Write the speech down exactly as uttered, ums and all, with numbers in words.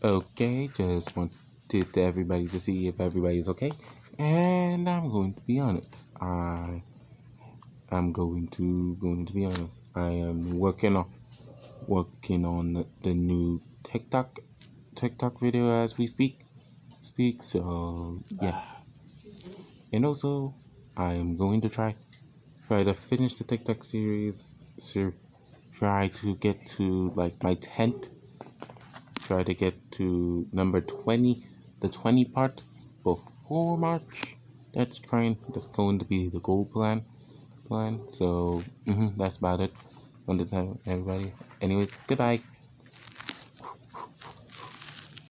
Okay, just wanted everybody to see if everybody's okay. And I'm going to be honest. I am going to going to be honest. I am working on working on the, the new TikTok TikTok video as we speak. Speak. So yeah. And also, I am going to try try to finish the TikTok series. Ser- try to get to like my tenth. Try to get to number twenty, the twenty part before March. That's trying. That's going to be the goal plan. Plan. So mhm, that's about it. Want to tell everybody. Anyways, goodbye.